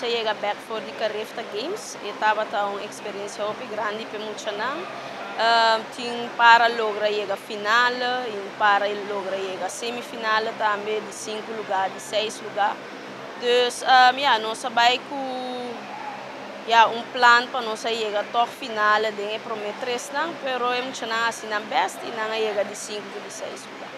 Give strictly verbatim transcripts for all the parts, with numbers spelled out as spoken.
se llega back for the Carefta Games, estava tá uma experiência muito grande para muitos não. Uh, tinha para logra chegar final e para logra chegar semifinal também de cinco lugares, de seis lugares. Então, um, yeah, nós sabemos que yeah, um plano para nós chegar até final, de prometer não, pero é muito não assim não best e não chega de cinco, de seis lugares.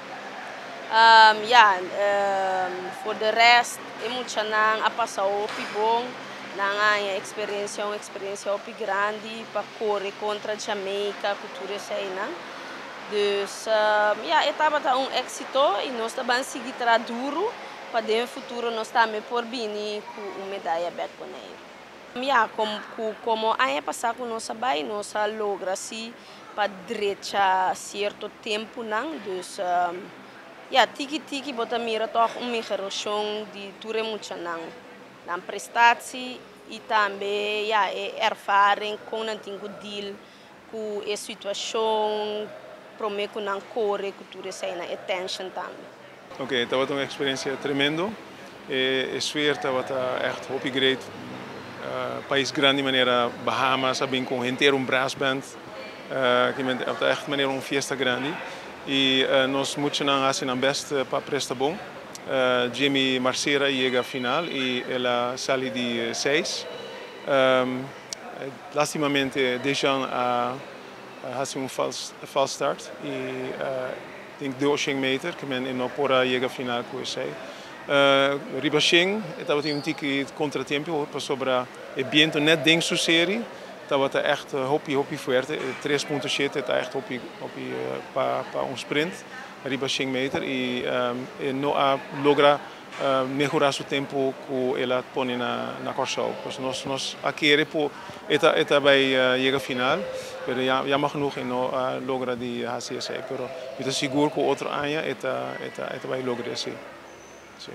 Um, yeah, um, for the rest, é muito não a passar o bom. Não há experiência, uma experiência muito grande para correr contra Jamaica, cultura sei não. Então, yeah, estava tá um êxito e nós também seguir tra duro para no futuro nós também por vir com uma medalha back com ele. Yeah, como como ano passado nós sabemos nós logra se para direita certo tempo não, então yeah, tiki tiki bota mira toch uma migração de toure muito não. Na prestatie e também ja, ervaring com não tenho deal com a situação para mim com não corre com tudo isso na attention também. Oké, dat was een experiência tremendo. E a sfeer dat was echt hoppy great. Uh, país grande maneira Bahamas, bem com inteiro um brass band. Uh, que é echt maneira um fiesta grande. E uh, nós muito não assim best para prestar bom. Uh, Jimmy Marcera chega à final e ela sale de seis. Um, lastimamente Dejan a uh, um false, false start e uh, denk doorsching meter que men in opora chega à final com sei. Uh, Ribaching estava um tique contratempo para sobra e viento net ding su serie. Dat was echt hoppie hoppie forte. Três pontos sete está echt hoppie hoppie para para um sprint. Ribaching meter e um, no a logra uh, mejorar su tempo que ela põe na na corso. Pues nós nós aqui repo eta eta bij uh, chega final, pero ja jammer genoeg en no uh, logra die H C S. Pero eu seguro que outro ano eta eta eta bij logra esse. Sim.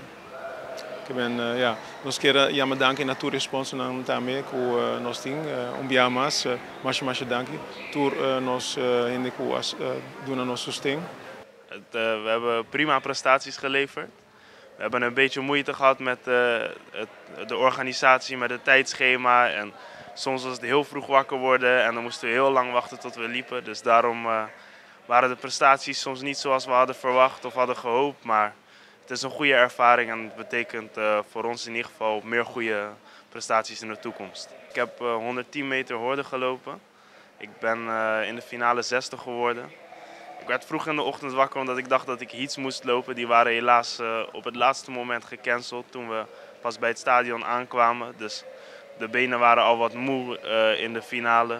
Que ben uh, ja, nós quero jammer danken na tour response na também que uh, nós ting uh, um dia mais, uh, mais mais danken. Tour uh, nós uh, in de ko as uh, doen aan ons sustain. Het, uh, we hebben prima prestaties geleverd. We hebben een beetje moeite gehad met uh, het, de organisatie, met het tijdschema. En soms was het heel vroeg wakker worden en dan moesten we heel lang wachten tot we liepen. Dus daarom uh, waren de prestaties soms niet zoals we hadden verwacht of hadden gehoopt. Maar het is een goede ervaring en het betekent uh, voor ons in ieder geval meer goede prestaties in de toekomst. Ik heb uh, honderdtien meter horde gelopen. Ik ben uh, in de finale zestig geworden. Ik werd vroeg in de ochtend wakker omdat ik dacht dat ik heats moest lopen. Die waren helaas uh, op het laatste moment gecanceld toen we pas bij het stadion aankwamen. Dus de benen waren al wat moe uh, in de finale.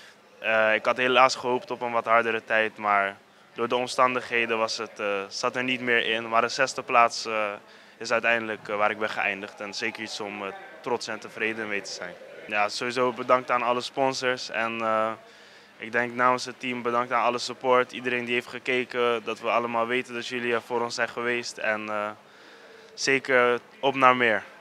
Uh, ik had helaas gehoopt op een wat hardere tijd, maar door de omstandigheden was het, uh, zat er niet meer in. Maar de zesde plaats uh, is uiteindelijk uh, waar ik ben geëindigd. En zeker iets om uh, trots en tevreden mee te zijn. Ja, sowieso bedankt aan alle sponsors. En, uh, Ik denk namens het team bedankt aan alle support, iedereen die heeft gekeken, dat we allemaal weten dat jullie er voor ons zijn geweest en uh, zeker op naar meer.